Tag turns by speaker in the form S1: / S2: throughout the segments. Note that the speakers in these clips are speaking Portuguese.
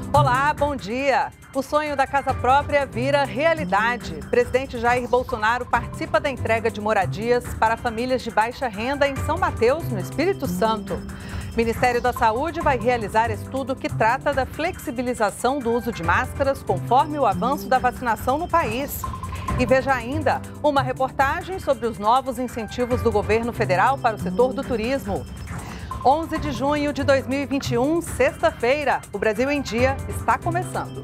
S1: Olá, bom dia! O sonho da casa própria vira realidade. Presidente Jair Bolsonaro participa da entrega de moradias para famílias de baixa renda em São Mateus, no Espírito Santo. Ministério da Saúde vai realizar estudo que trata da flexibilização do uso de máscaras conforme o avanço da vacinação no país. E veja ainda uma reportagem sobre os novos incentivos do governo federal para o setor do turismo. 11 de junho de 2021, sexta-feira, o Brasil em Dia está começando.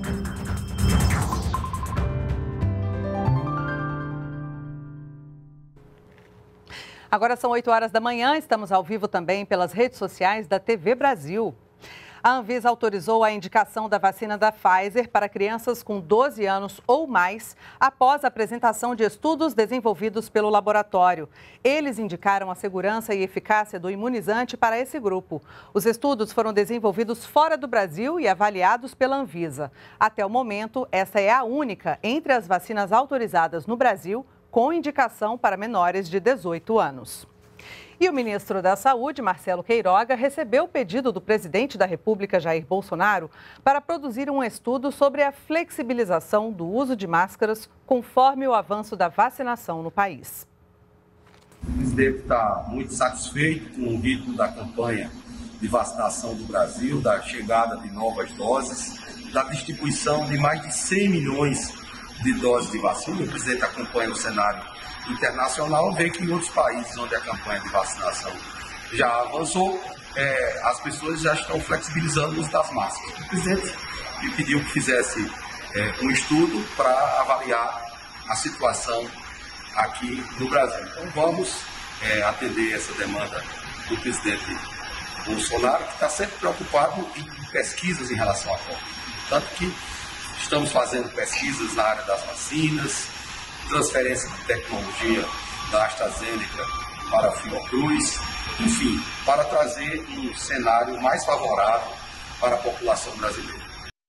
S1: Agora são 8 horas da manhã, estamos ao vivo também pelas redes sociais da TV Brasil. A Anvisa autorizou a indicação da vacina da Pfizer para crianças com 12 anos ou mais, após a apresentação de estudos desenvolvidos pelo laboratório. Eles indicaram a segurança e eficácia do imunizante para esse grupo. Os estudos foram desenvolvidos fora do Brasil e avaliados pela Anvisa. Até o momento, essa é a única entre as vacinas autorizadas no Brasil com indicação para menores de 18 anos. E o ministro da Saúde, Marcelo Queiroga, recebeu o pedido do presidente da República, Jair Bolsonaro, para produzir um estudo sobre a flexibilização do uso de máscaras conforme o avanço da vacinação no país.
S2: O presidente está muito satisfeito com o ritmo da campanha de vacinação do Brasil, da chegada de novas doses, da distribuição de mais de 100 milhões de doses de vacina. O presidente acompanha o cenário internacional, vê que em outros países onde a campanha de vacinação já avançou, as pessoas já estão flexibilizando o uso das máscaras. O presidente me pediu que fizesse um estudo para avaliar a situação aqui no Brasil. Então vamos atender essa demanda do presidente Bolsonaro, que está sempre preocupado em pesquisas em relação à Covid. Tanto que estamos fazendo pesquisas na área das vacinas, transferência de tecnologia da AstraZeneca para a Fiocruz, enfim, para trazer um cenário mais favorável para a população brasileira.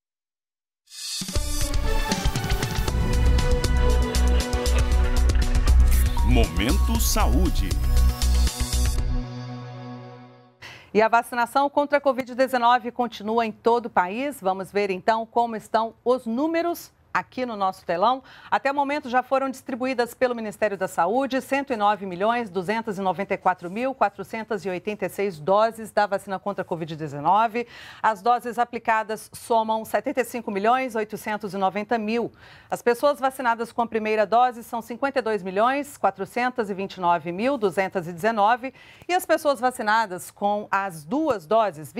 S3: Momento Saúde.
S1: E a vacinação contra a Covid-19 continua em todo o país. Vamos ver então como estão os números aqui no nosso telão. Até o momento já foram distribuídas pelo Ministério da Saúde 109.294.486 doses da vacina contra a Covid-19. As doses aplicadas somam 75.890.000. As pessoas vacinadas com a primeira dose são 52.429.219 e as pessoas vacinadas com as duas doses,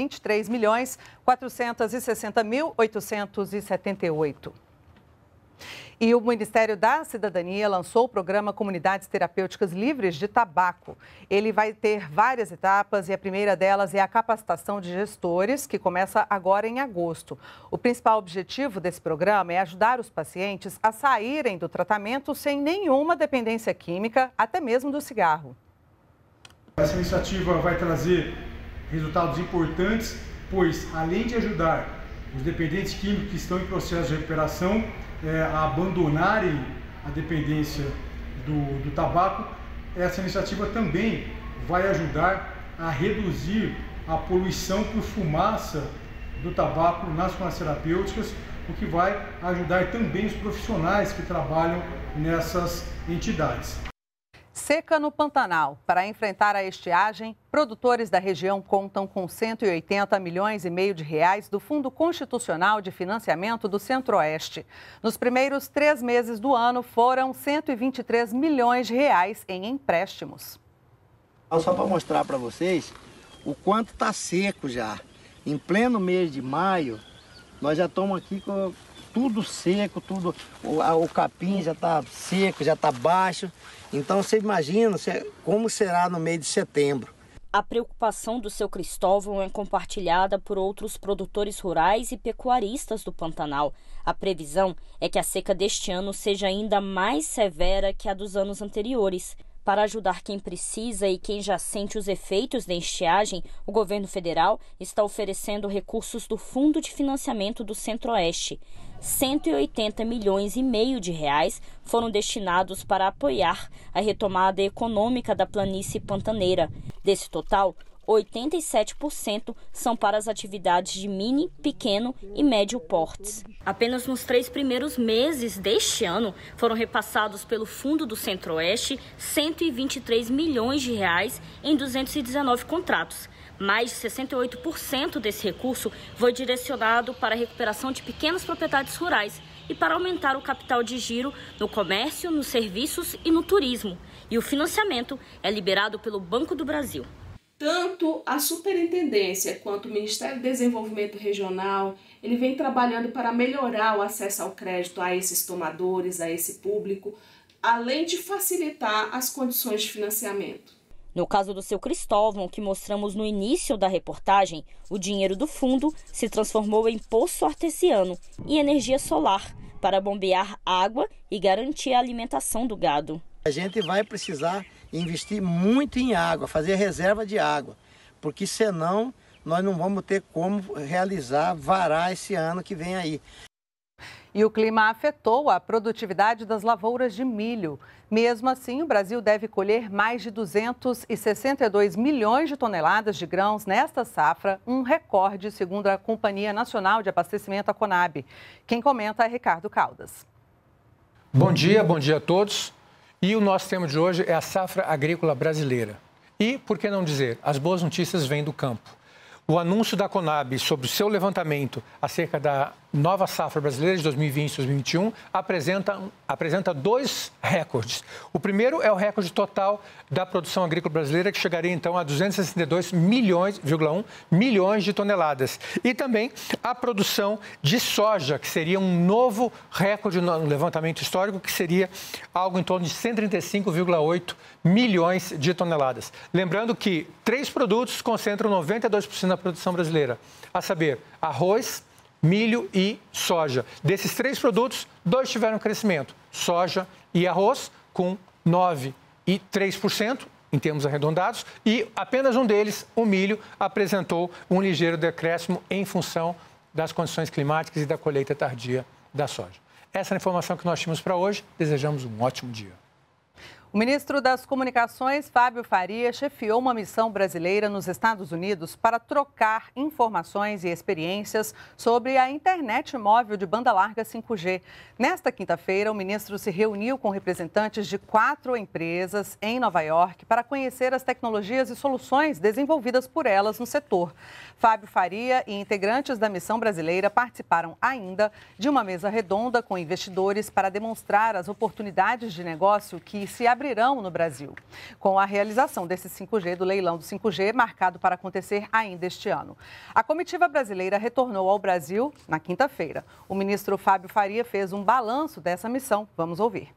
S1: 23.460.878. E o Ministério da Cidadania lançou o programa Comunidades Terapêuticas Livres de Tabaco. Ele vai ter várias etapas e a primeira delas é a capacitação de gestores, que começa agora em agosto. O principal objetivo desse programa é ajudar os pacientes a saírem do tratamento sem nenhuma dependência química, até mesmo do cigarro.
S4: Essa iniciativa vai trazer resultados importantes, pois além de ajudar os dependentes químicos que estão em processo de recuperação a abandonarem a dependência do tabaco, essa iniciativa também vai ajudar a reduzir a poluição por fumaça do tabaco nas farmácias terapêuticas, o que vai ajudar também os profissionais que trabalham nessas entidades.
S1: Seca no Pantanal. Para enfrentar a estiagem, produtores da região contam com 180 milhões e meio de reais do Fundo Constitucional de Financiamento do Centro-Oeste. Nos primeiros 3 meses do ano, foram 123 milhões de reais em empréstimos.
S5: Só para mostrar para vocês o quanto está seco já. Em pleno mês de maio, nós já estamos aqui com tudo seco, o capim já está seco, já está baixo. Então você imagina como será no mês de setembro.
S6: A preocupação do seu Cristóvão é compartilhada por outros produtores rurais e pecuaristas do Pantanal. A previsão é que a seca deste ano seja ainda mais severa que a dos anos anteriores. Para ajudar quem precisa e quem já sente os efeitos da estiagem, o governo federal está oferecendo recursos do Fundo de Financiamento do Centro-Oeste. 180 milhões e meio de reais foram destinados para apoiar a retomada econômica da planície pantaneira. Desse total, 87% são para as atividades de mini, pequeno e médio portes. Apenas nos 3 primeiros meses deste ano foram repassados pelo Fundo do Centro-Oeste 123 milhões de reais em 219 contratos. Mais de 68% desse recurso foi direcionado para a recuperação de pequenas propriedades rurais e para aumentar o capital de giro no comércio, nos serviços e no turismo. E o financiamento é liberado pelo Banco do Brasil.
S7: Tanto a Superintendência quanto o Ministério do Desenvolvimento Regional, ele vem trabalhando para melhorar o acesso ao crédito a esses tomadores, a esse público, além de facilitar as condições de financiamento.
S6: No caso do Seu Cristóvão, que mostramos no início da reportagem, o dinheiro do fundo se transformou em poço artesiano e energia solar para bombear água e garantir a alimentação do gado.
S5: A gente vai precisar investir muito em água, fazer reserva de água, porque senão nós não vamos ter como varar esse ano que vem aí.
S1: E o clima afetou a produtividade das lavouras de milho. Mesmo assim, o Brasil deve colher mais de 262 milhões de toneladas de grãos nesta safra, um recorde, segundo a Companhia Nacional de Abastecimento, a Conab. Quem comenta é Ricardo Caldas.
S8: Bom dia a todos. E o nosso tema de hoje é a safra agrícola brasileira. E, por que não dizer, as boas notícias vêm do campo. O anúncio da Conab sobre o seu levantamento acerca da nova safra brasileira de 2020-2021 apresenta 2 recordes. O primeiro é o recorde total da produção agrícola brasileira, que chegaria então a 262,1 milhões de toneladas. E também a produção de soja, que seria um novo recorde no levantamento histórico, que seria algo em torno de 135,8 milhões de toneladas. Lembrando que 3 produtos concentram 92% da produção brasileira, a saber, arroz, milho e soja. Desses 3 produtos, 2 tiveram crescimento, soja e arroz, com 9% e 3%, em termos arredondados, e apenas um deles, o milho, apresentou um ligeiro decréscimo em função das condições climáticas e da colheita tardia da soja. Essa é a informação que nós tínhamos para hoje. Desejamos um ótimo dia.
S1: O ministro das Comunicações, Fábio Faria, chefiou uma missão brasileira nos Estados Unidos para trocar informações e experiências sobre a internet móvel de banda larga 5G. Nesta quinta-feira, o ministro se reuniu com representantes de 4 empresas em Nova York para conhecer as tecnologias e soluções desenvolvidas por elas no setor. Fábio Faria e integrantes da missão brasileira participaram ainda de uma mesa redonda com investidores para demonstrar as oportunidades de negócio que se abrirão no Brasil, com a realização desse 5G, do leilão do 5G, marcado para acontecer ainda este ano. A comitiva brasileira retornou ao Brasil na quinta-feira. O ministro Fábio Faria fez um balanço dessa missão. Vamos ouvir.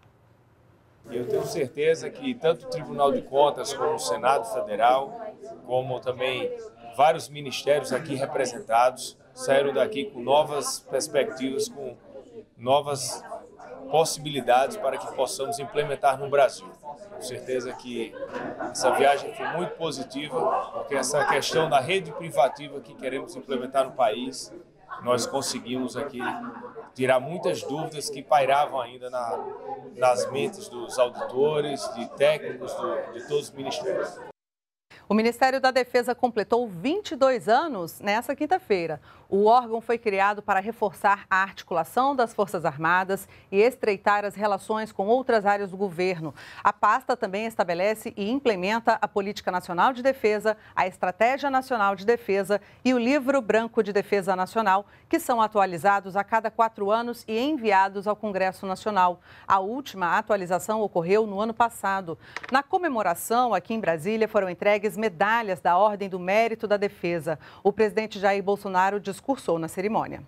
S9: Eu tenho certeza que tanto o Tribunal de Contas como o Senado Federal, como também vários ministérios aqui representados, saíram daqui com novas perspectivas, com novas possibilidades para que possamos implementar no Brasil. Com certeza que essa viagem foi muito positiva, porque essa questão da rede privativa que queremos implementar no país, nós conseguimos aqui tirar muitas dúvidas que pairavam ainda nas mentes dos auditores, de técnicos, de todos os ministérios.
S1: O Ministério da Defesa completou 22 anos nessa quinta-feira. O órgão foi criado para reforçar a articulação das Forças Armadas e estreitar as relações com outras áreas do governo. A pasta também estabelece e implementa a Política Nacional de Defesa, a Estratégia Nacional de Defesa e o Livro Branco de Defesa Nacional, que são atualizados a cada 4 anos e enviados ao Congresso Nacional. A última atualização ocorreu no ano passado. Na comemoração, aqui em Brasília, foram entregues medalhas da Ordem do Mérito da Defesa. O presidente Jair Bolsonaro discursou na cerimônia.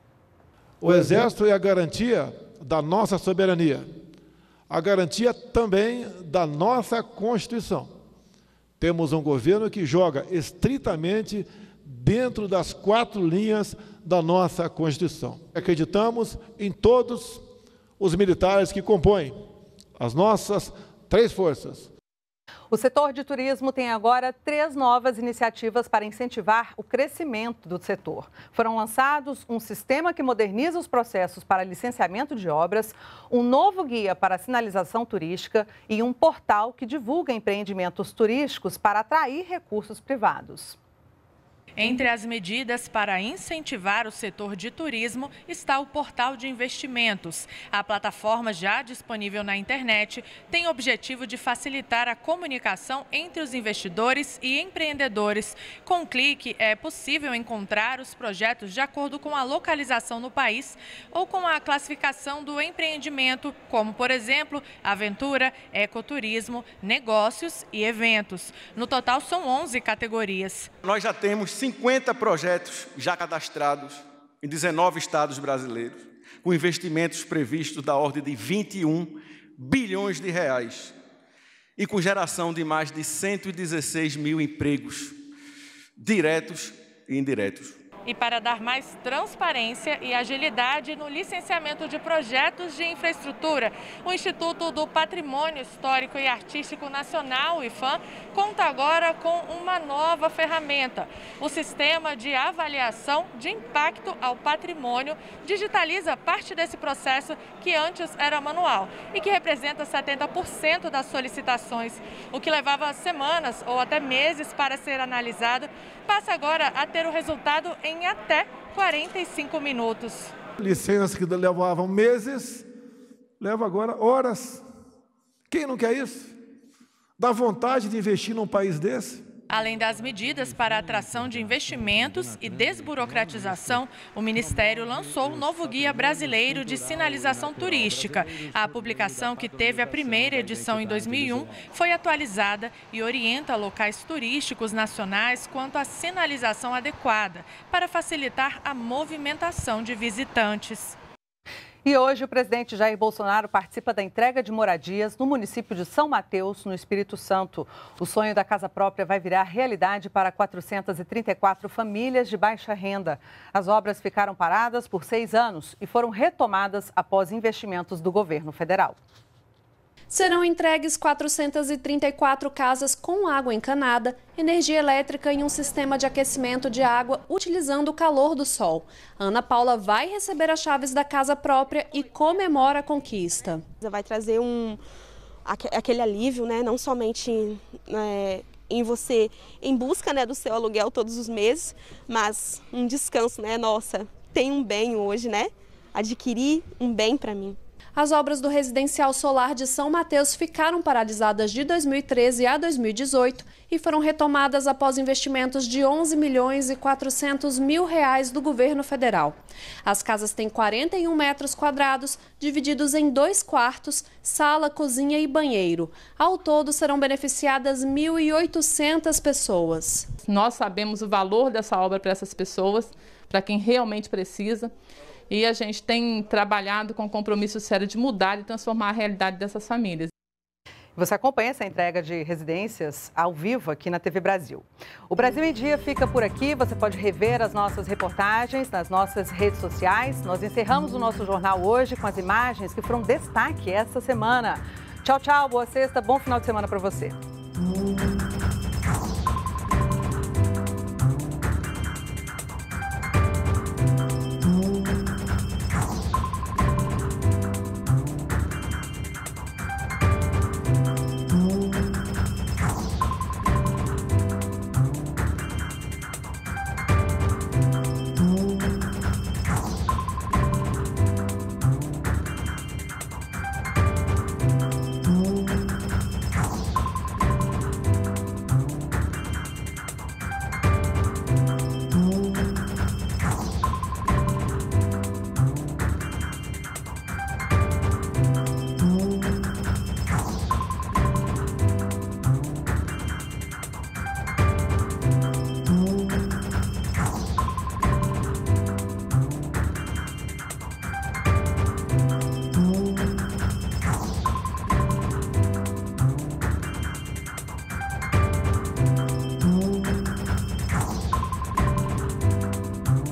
S10: O Exército é a garantia da nossa soberania, a garantia também da nossa Constituição. Temos um governo que joga estritamente dentro das 4 linhas da nossa Constituição. Acreditamos em todos os militares que compõem as nossas 3 forças.
S1: O setor de turismo tem agora 3 novas iniciativas para incentivar o crescimento do setor. Foram lançados um sistema que moderniza os processos para licenciamento de obras, um novo guia para sinalização turística e um portal que divulga empreendimentos turísticos para atrair recursos privados.
S11: Entre as medidas para incentivar o setor de turismo está o Portal de Investimentos. A plataforma, já disponível na internet, tem o objetivo de facilitar a comunicação entre os investidores e empreendedores. Com um clique, é possível encontrar os projetos de acordo com a localização no país ou com a classificação do empreendimento, como, por exemplo, aventura, ecoturismo, negócios e eventos. No total, são 11 categorias.
S12: Nós já temos 50 projetos já cadastrados em 19 estados brasileiros, com investimentos previstos da ordem de 21 bilhões de reais e com geração de mais de 116 mil empregos, diretos e indiretos.
S11: E para dar mais transparência e agilidade no licenciamento de projetos de infraestrutura, o Instituto do Patrimônio Histórico e Artístico Nacional, o IPHAN, conta agora com uma nova ferramenta. O Sistema de Avaliação de Impacto ao Patrimônio digitaliza parte desse processo que antes era manual e que representa 70% das solicitações. O que levava semanas ou até meses para ser analisado, passa agora a ter o resultado em até 45 minutos.
S10: Licenças que levavam meses, leva agora horas. Quem não quer isso? Dá vontade de investir num país desse?
S11: Além das medidas para a atração de investimentos e desburocratização, o Ministério lançou o novo Guia Brasileiro de Sinalização Turística. A publicação, que teve a primeira edição em 2001, foi atualizada e orienta locais turísticos nacionais quanto à sinalização adequada, para facilitar a movimentação de visitantes.
S1: E hoje o presidente Jair Bolsonaro participa da entrega de moradias no município de São Mateus, no Espírito Santo. O sonho da casa própria vai virar realidade para 434 famílias de baixa renda. As obras ficaram paradas por 6 anos e foram retomadas após investimentos do governo federal.
S13: Serão entregues 434 casas com água encanada, energia elétrica e um sistema de aquecimento de água utilizando o calor do sol. Ana Paula vai receber as chaves da casa própria e comemora a conquista.
S14: Vai trazer aquele alívio, né? Não somente em você, em busca, né, do seu aluguel todos os meses, mas um descanso, né? Nossa, tem um bem hoje, né? Adquirir um bem para mim.
S13: As obras do Residencial Solar de São Mateus ficaram paralisadas de 2013 a 2018 e foram retomadas após investimentos de 11 milhões e 400 mil reais do governo federal. As casas têm 41 metros quadrados, divididos em 2 quartos, sala, cozinha e banheiro. Ao todo, serão beneficiadas 1.800 pessoas.
S15: Nós sabemos o valor dessa obra para essas pessoas, para quem realmente precisa. E a gente tem trabalhado com compromisso sério de mudar e transformar a realidade dessas famílias.
S1: Você acompanha essa entrega de residências ao vivo aqui na TV Brasil. O Brasil em Dia fica por aqui. Você pode rever as nossas reportagens nas nossas redes sociais. Nós encerramos o nosso jornal hoje com as imagens que foram destaque esta semana. Tchau, tchau, boa sexta, bom final de semana para você.